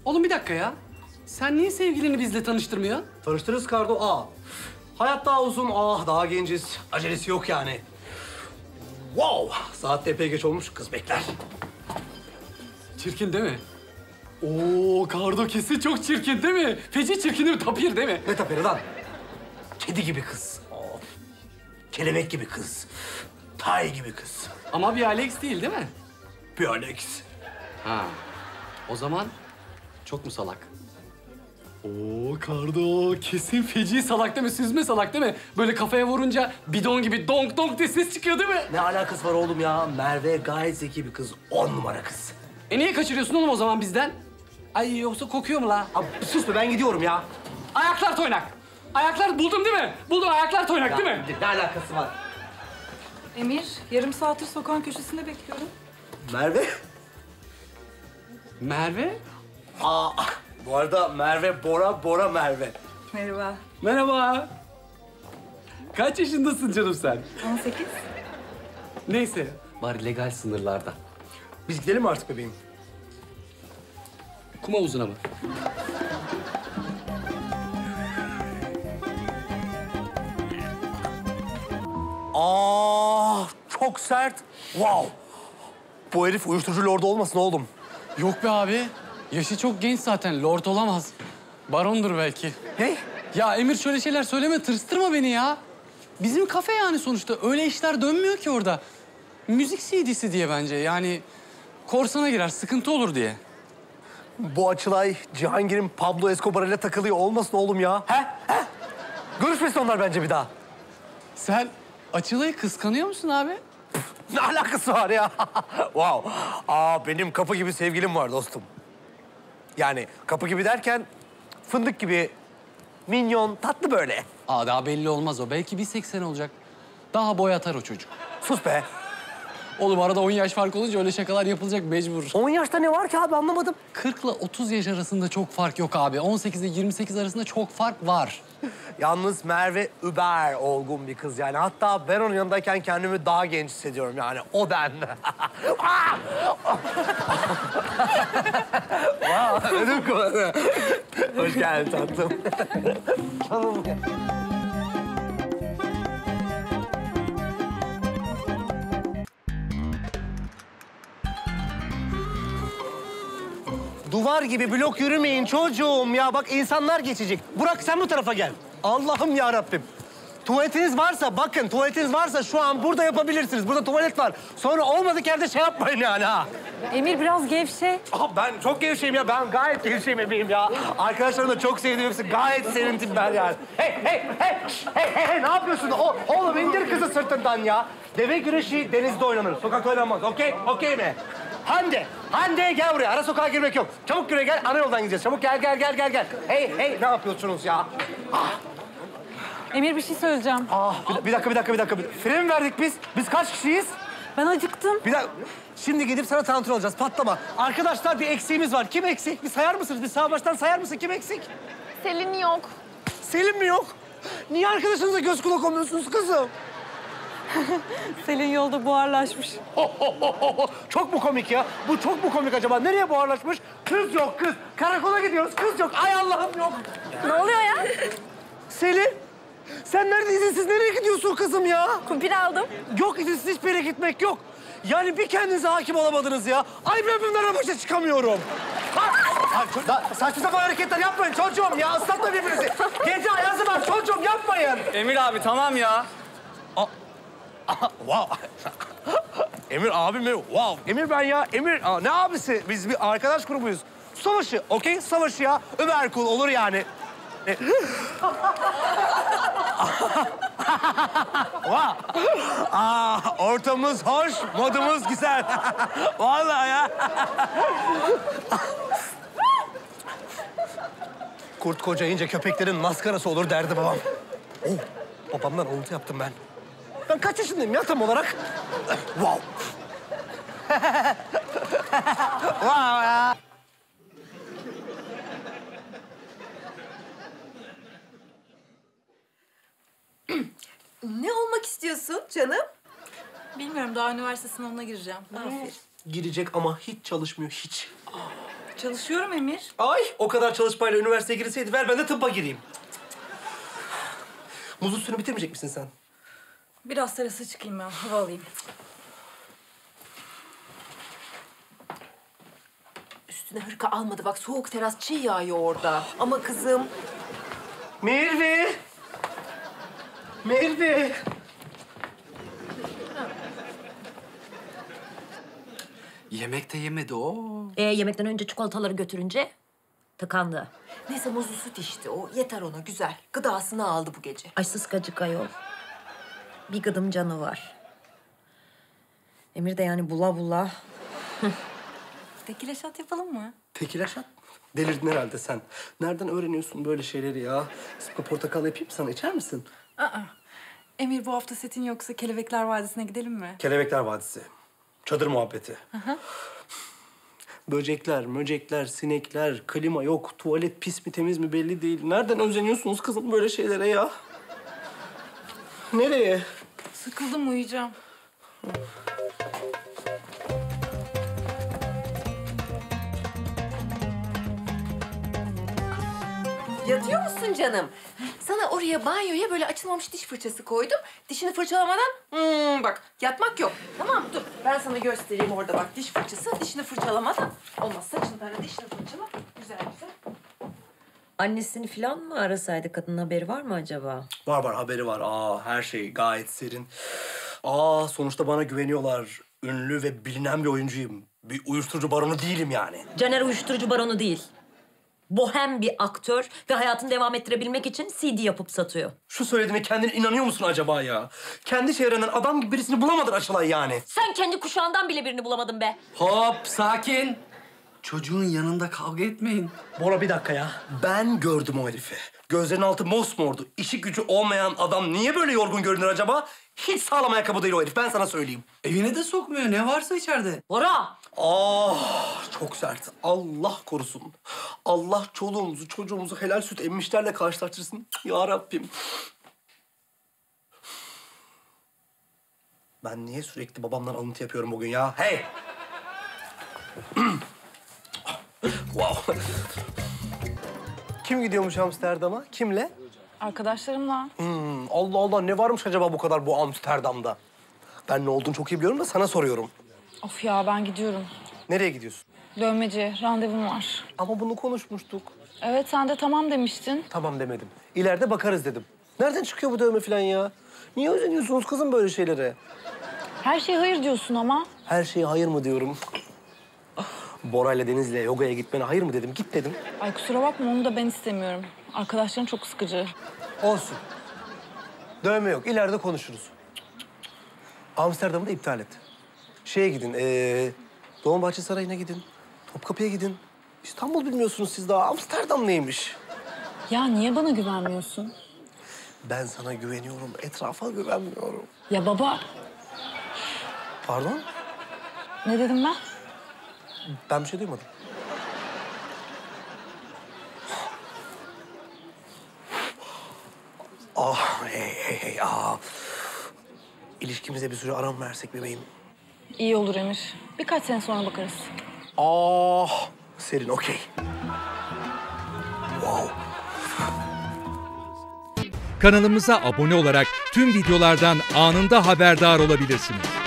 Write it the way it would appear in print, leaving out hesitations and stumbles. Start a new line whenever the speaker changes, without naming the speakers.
Oğlum bir dakika ya. Sen niye sevgilini bizle tanıştırmıyorsun?
Tanıştırırız Kardo. Hayat daha uzun. Daha genciz. Acelesi yok yani. Wow! Saat de epey geç olmuş. Kız bekler.
Çirkin değil mi? Oo, Kardo kesin çok çirkin değil mi? Feci çirkin değil mi? Tapir değil mi?
Ne taperi lan? Kedi gibi kız. Kelebek gibi kız. Tay gibi kız.
Ama bir Alex değil mi?
Bir Alex.
Ha. O zaman çok mu salak? Oo Kardo kesin feci salak değil mi? Süzme salak değil mi? Böyle kafaya vurunca bidon gibi donk donk diye ses çıkıyor değil mi?
Ne alakası var oğlum ya? Merve gayet zeki bir kız. 10 numara kız.
Niye kaçırıyorsun oğlum o zaman bizden? Ay yoksa kokuyor mu la?
Abi sus be, ben gidiyorum ya.
Ayaklar toynak. Ayaklar buldum değil mi? Buldum ayaklar toynak değil mi?
Ne alakası var?
Emir, yarım saattir sokağın köşesinde bekliyorum.
Merve?
Merve?
Bu arada Merve, Bora Merve.
Merhaba.
Merhaba. Kaç yaşındasın canım sen?
18.
Neyse. Bari legal sınırlarda.
Biz gidelim mi artık bebeğim?
Kum havuzuna mı?
Çok sert. Wow. Bu herif uyuşturucu lordu olmasın oğlum.
Yok be abi. Yaşı çok genç zaten. Lord olamaz. Barondur belki.
Ne?
Ya Emir şöyle şeyler söyleme. Tırstırma beni ya. Bizim kafe yani sonuçta. Öyle işler dönmüyor ki orada. Müzik CD'si diye bence. Yani korsana girer. Sıkıntı olur diye.
Bu Açılay, Cihangir'in Pablo Escobar ile takılıyor olmasın oğlum ya? He? Görüşmesin onlar bence bir daha.
Sen Açılay'ı kıskanıyor musun abi?
Ne alakası var ya? Wow. Benim kapı gibi sevgilim var dostum. Yani kapı gibi derken fındık gibi minyon, tatlı böyle.
Daha belli olmaz o. Belki 1.80 olacak. Daha boy atar o çocuk.
Sus be.
Oğlum arada 10 yaş fark olunca öyle şakalar yapılacak mecbur.
10 yaşta ne var ki abi, anlamadım.
40 ile 30 yaş arasında çok fark yok abi. 18 ile 28 arasında çok fark var.
Yalnız Merve über olgun bir kız yani. Hatta ben onun yanındayken kendimi daha genç hissediyorum yani. O den. Ödüm kovadı. Hoş geldin tatlım. Canım ya. Duvar gibi blok yürümeyin çocuğum ya. Bak insanlar geçecek. Burak sen bu tarafa gel. Allah'ım ya Rabbim. Tuvaletiniz varsa bakın, tuvaletiniz varsa şu an burada yapabilirsiniz. Burada tuvalet var. Sonra olmadık yerde şey yapmayın yani ha.
Emir biraz gevşe.
Ben çok gevşeyim ya. Ben gayet gevşeyim bebeğim ya. Arkadaşlarım da çok sevdiğim hepsi gayet senin tipler yani. Hey, ne yapıyorsun? Oğlum indir kızı sırtından ya. Deve güreşi denizde oynanır. Sokakta oynanmaz. Okey mi? Hande gel buraya. Ara sokağa girmek yok. Çabuk güre gel. Ana yoldan gideceğiz. Çabuk gel. Hey, ne yapıyorsunuz ya?
Emir bir şey söyleyeceğim.
Bir dakika. Fren verdik biz. Biz kaç kişiyiz?
Ben acıktım.
Bir dakika. Şimdi gidip sana tantuni alacağız. Patlama. Arkadaşlar bir eksiğimiz var. Kim eksik? Bir sayar mısınız? Bir sağ baştan sayar mısın? Kim eksik?
Selin yok.
Selim mi yok? Niye arkadaşınıza göz kulak olmuyorsunuz kızım?
Selin yolda buharlaşmış.
Çok mu komik ya? Bu çok mu komik acaba? Nereye buharlaşmış? Kız yok kız. Karakola gidiyoruz. Kız yok. Ay Allah'ım yok.
Ne oluyor ya?
Selin. Sen nerede izinsiz nereye gidiyorsun kızım ya?
Kumpir aldım.
Yok izinsiz hiçbir yere gitmek yok. Yani bir kendinize hakim olamadınız ya. Ay ben bunlara başa çıkamıyorum. Saçma sapan hareketler yapmayın çocuğum ya. Islatma birbirinizi. Gece ayazı var çocuğum yapmayın.
Emir abi tamam ya.
Wow. Emir abim mi? Wow. Emir ben ya. Emir ne abisi? Biz bir arkadaş grubuyuz. Savaşı. Okey savaşı ya. Ömer cool olur yani. Wow. Ortamımız hoş, modumuz güzel. Vallahi ya. Kurt kocayınca köpeklerin maskarası olur derdi babam. Babamdan alıntı yaptım ben. Ben kaç yaşındayım ya tam olarak? Wow. Wow ya.
Ne olmak istiyorsun canım?
Bilmiyorum daha üniversite sınavına gireceğim.
Aferin.
Girecek ama hiç çalışmıyor, hiç.
Çalışıyorum Emir.
Ay o kadar çalışmayla üniversiteye girseydi ver ben de tıbba gireyim. Muzlu suyunu bitirmeyecek misin sen?
Biraz terasa çıkayım ben, hava alayım.
Üstüne hırka almadı bak soğuk teras çiğ yağıyor orada. Ama kızım.
Merve! Merve!
Yemek de yemedi o.
Yemekten önce çikolataları götürünce tıkandı.
Neyse muzlu süt içti o. Yeter ona güzel. Gıdasını aldı bu gece.
Ay sıskacık ayol. Bir gıdım canı var. Emir de yani bula bula.
Tekile şat yapalım mı?
Tekila şat. Delirdin herhalde sen. Nereden öğreniyorsun böyle şeyleri ya? Sıkı portakal yapayım sana içer misin?
Emir bu hafta setin yoksa Kelebekler Vadisi'ne gidelim mi?
Kelebekler Vadisi. Çadır muhabbeti. Böcekler, möcekler, sinekler, klima yok, tuvalet pis mi temiz mi belli değil. Nereden özeniyorsunuz kızım böyle şeylere ya? Nereye?
Sıkıldım, uyuyacağım.
Yatıyor musun canım? Sana oraya banyoya böyle açılmamış diş fırçası koydum. Dişini fırçalamadan bak yatmak yok. Tamam mı? Dur ben sana göstereyim orada bak diş fırçası. Dişini fırçalamadan olmaz. Saçınlarla dişini fırçala. Güzel güzel.
Annesini falan mı arasaydı kadının haberi var mı acaba?
Var haberi var. Her şey gayet serin. Sonuçta bana güveniyorlar. Ünlü ve bilinen bir oyuncuyum. Bir uyuşturucu baronu değilim yani.
Caner uyuşturucu baronu değil. Bohem bir aktör ve hayatını devam ettirebilmek için CD yapıp satıyor.
Şu söylediğine kendine inanıyor musun acaba ya? Kendi çevrenden adam gibi birisini bulamadın Açılay yani.
Sen kendi kuşağından bile birini bulamadın be.
Hop sakin. Çocuğun yanında kavga etmeyin.
Bora bir dakika ya. Ben gördüm o herifi. Gözlerinin altı mosmordu. İşi gücü olmayan adam niye böyle yorgun görünür acaba? Hiç sağlam ayakkabı değil o herif. Ben sana söyleyeyim.
Evine de sokmuyor. Ne varsa içeride.
Bora!
Çok sert. Allah korusun. Allah çoluğumuzu, çocuğumuzu helal süt emmişlerle karşılaştırsın. Ya Rabbim. Ben niye sürekli babamdan alıntı yapıyorum bugün ya? Hey! Wow. Kim gidiyormuş Amsterdam'a? Kimle?
Arkadaşlarımla.
Allah Allah ne varmış acaba bu kadar bu Amsterdam'da? Ben ne olduğunu çok iyi biliyorum da sana soruyorum.
Of ya ben gidiyorum.
Nereye gidiyorsun?
Dövmeci, randevum var.
Ama bunu konuşmuştuk.
Evet sen de tamam demiştin.
Tamam demedim. İleride bakarız dedim. Nereden çıkıyor bu dövme falan ya? Niye özeniyorsunuz kızım böyle şeylere?
Her şeye hayır diyorsun ama.
Her şeye hayır mı diyorum? Bora'yla Deniz'le yogaya gitmene hayır mı dedim? Git dedim.
Ay kusura bakma onu da ben istemiyorum. Arkadaşlarım çok sıkıcı.
Olsun. Dövme yok. İleride konuşuruz. Amsterdam'ı da iptal et. Şeye gidin. Dolmabahçe Sarayı'na gidin. Topkapı'ya gidin. İstanbul bilmiyorsunuz siz daha. Amsterdam neymiş?
Ya niye bana güvenmiyorsun?
Ben sana güveniyorum. Etrafa güvenmiyorum.
Ya baba
Pardon?
ne dedim ben?
Ben bir şey duymadım. Hey. İlişkimize bir süre ara mı versek bebeğim?
İyi olur Emir. Birkaç sene sonra bakarız.
Serin, okey. Wow.
Kanalımıza abone olarak tüm videolardan anında haberdar olabilirsiniz.